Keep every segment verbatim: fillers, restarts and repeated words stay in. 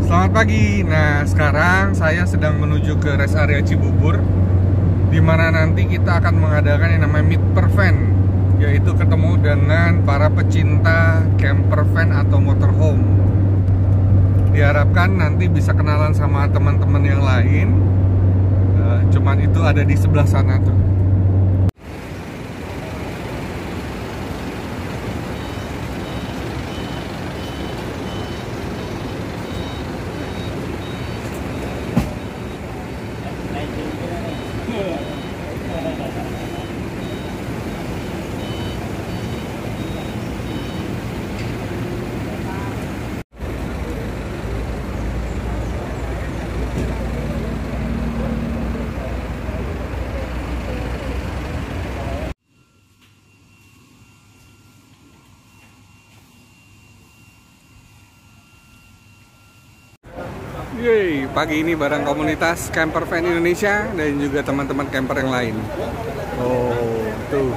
Selamat pagi. Nah, sekarang saya sedang menuju ke rest area Cibubur, di mana nanti kita akan mengadakan yang namanya Meet Per Van, yaitu ketemu dengan para pecinta camper van atau motorhome. Diharapkan nanti bisa kenalan sama teman-teman yang lain. Uh, cuman itu ada di sebelah sana tuh. Yeay, pagi ini bareng komunitas camper van Indonesia dan juga teman-teman camper yang lain. Oh, tuh.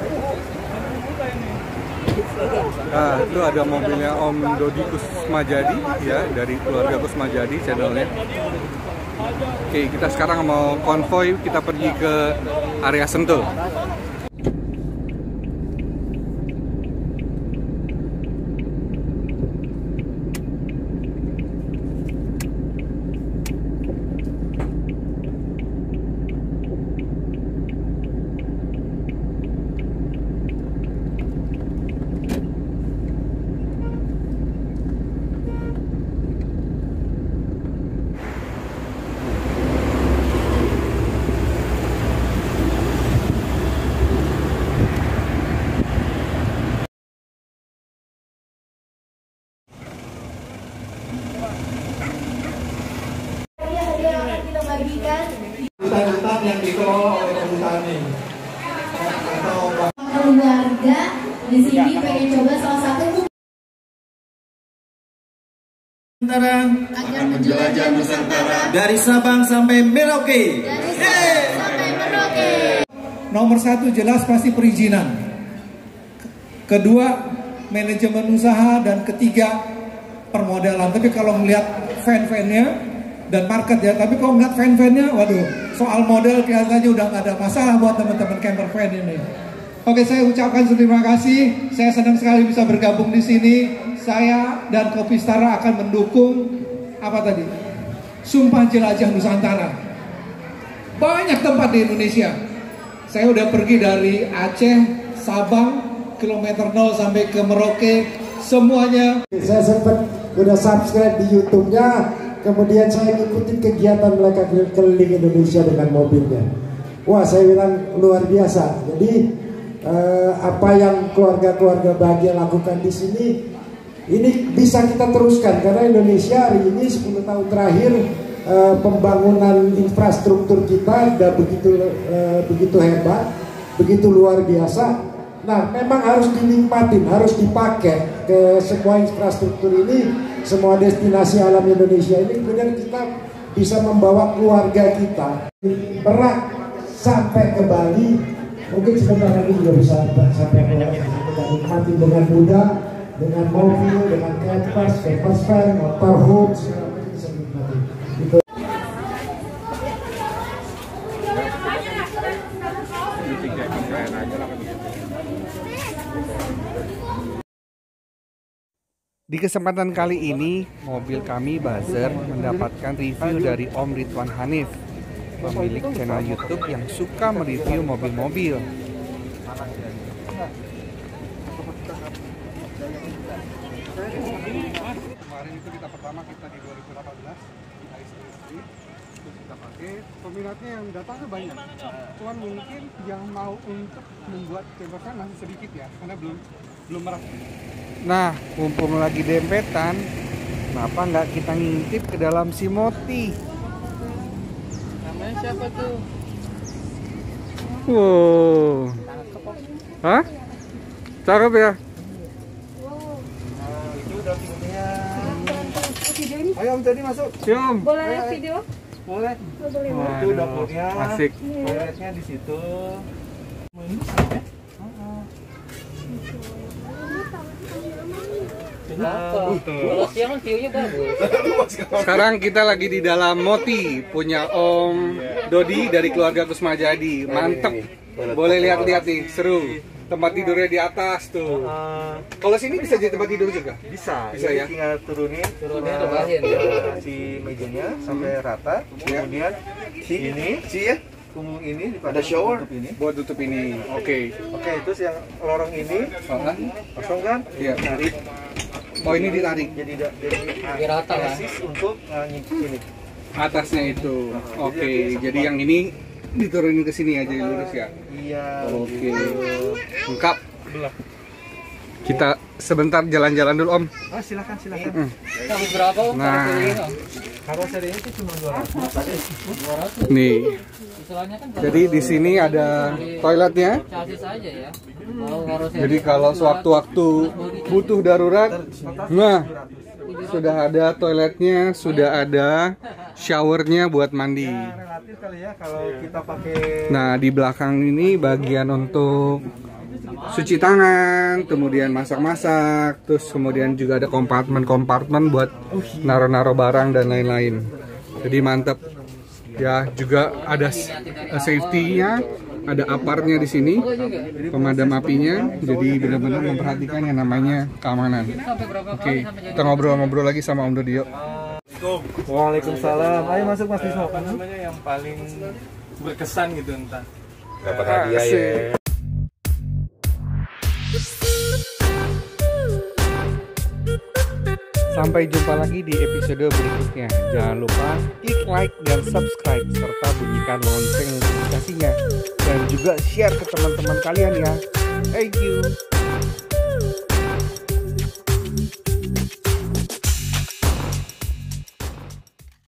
Nah, itu ada mobilnya Om Dodi Kusmajadi ya, dari keluarga Kusmajadi channelnya. Oke, kita sekarang mau konvoy, kita pergi ke area Sentul. Hutan-hutan yang dikelola oleh perhutani atau keluarga di sini pengen coba salah satu agar menjelajah Nusantara dari Sabang sampai Merauke. Dari Sabang sampai Merauke. Nomor satu jelas pasti perizinan. Kedua manajemen usaha dan ketiga permodalan. Tapi kalau melihat fan-fannya dan market ya, tapi kalau ngeliat fan-fannya, waduh, soal model kelihatannya udah nggak ada masalah buat teman-teman camper van ini. Oke, saya ucapkan terima kasih. Saya senang sekali bisa bergabung di sini. Saya dan Kopi Setara akan mendukung apa tadi? Sumpah Jelajah Nusantara. Banyak tempat di Indonesia. Saya udah pergi dari Aceh, Sabang, kilometer nol sampai ke Merauke, semuanya. Saya sempat udah subscribe di YouTube-nya. Kemudian saya ikutin kegiatan mereka keliling Indonesia dengan mobilnya. Wah, saya bilang luar biasa. Jadi eh, apa yang keluarga-keluarga bahagia lakukan di sini, ini bisa kita teruskan karena Indonesia hari ini sepuluh tahun terakhir eh, pembangunan infrastruktur kita sudah begitu eh, begitu hebat, begitu luar biasa. Nah, memang harus dinikmatin, harus dipakai ke semua infrastruktur ini, semua destinasi alam Indonesia ini, kemudian kita bisa membawa keluarga kita Merak sampai ke Bali, mungkin sebentar lagi juga bisa sampai ke Bali, kita nikmati dengan mudah, dengan mobil, dengan campers, campers van, motorhome, segala macam bisa dinikmati. Gitu. Di kesempatan kali ini, mobil kami buzzer mendapatkan review dari Om Ridwan Hanif, pemilik channel YouTube yang suka mereview mobil-mobil. Kemarin itu kita pertama kita di dua ribu delapan belas di I C S Street, terus kita pakai. Peminatnya yang datang tuh banyak, cuman mungkin yang mau untuk membuat camper van masih sedikit ya, karena belum belum merasa. Nah, mumpung lagi dempetan, kenapa nggak kita ngintip ke dalam si Moti? Namanya siapa tuh? Wow. Hah? Cakep ya? Nah, itu udah videonya. Ayo Om Dodi masuk. Cium. Boleh video? Boleh. Oh, boleh. Nah, itu dapurnya. Asik. Toiletnya di situ. Ini ya? Kalau siang kan view-nya bagus. Sekarang kita lagi di dalam Moti punya Om Dodi dari keluarga Kusmajadi. Mantep. Boleh lihat-lihat nih, seru. Tempat tidurnya di atas tuh. Uh, Kalau sini bisa jadi tempat tidur juga? bisa, Bisa jadi ya? tinggal turunin, Turunin, uh, rebahin. uh, si mejanya sampai rata, Ya. kemudian ini, Si ya? punggung ini dipakai shower ini. Buat tutup ini. Oke. Oke, terus yang lorong ini Oh, kan? kosong kan? Iya. Tarik, Oh, ini ditarik. jadi da- jadi Biar rata kan? basis untuk uh, nyingkip ini. Atasnya itu. Oke, jadi yang ini diturunin ke sini aja lurus ya. Iya. Oke. Lengkap. Kita sebentar jalan-jalan dulu, Om. Oh, silakan silakan. Hmm. Habis berapa Om? Nah. Kalau pilih, Om? Kalau seri itu cuma dua ratus. dua ratus. Nih. Misalnya kan Jadi di sini ada toiletnya. chassis aja ya. Kalau karosseri Jadi kalau sewaktu-waktu butuh darurat, nah sudah ada toiletnya, sudah ada showernya buat mandi. Relatif kali ya kalau kita pakai. Nah di belakang ini bagian untuk cuci tangan, kemudian masak-masak, terus kemudian juga ada kompartemen-kompartemen buat naro-naro barang dan lain-lain. Jadi mantap. Ya juga ada safety-nya, ada aparnya di sini, pemadam apinya. Jadi benar-benar memperhatikan yang namanya keamanan. sampai berapa Oke, kali sampai jadi kita ngobrol-ngobrol lagi sama Om Dodi yuk. Waalaikumsalam. Ayo masuk Mas Bismo. Apa namanya yang paling berkesan gitu entah. Dapat hadiah ya. Sampai jumpa lagi di episode berikutnya. Jangan lupa klik like dan subscribe serta bunyikan lonceng notifikasinya dan juga share ke teman-teman kalian ya. Thank you.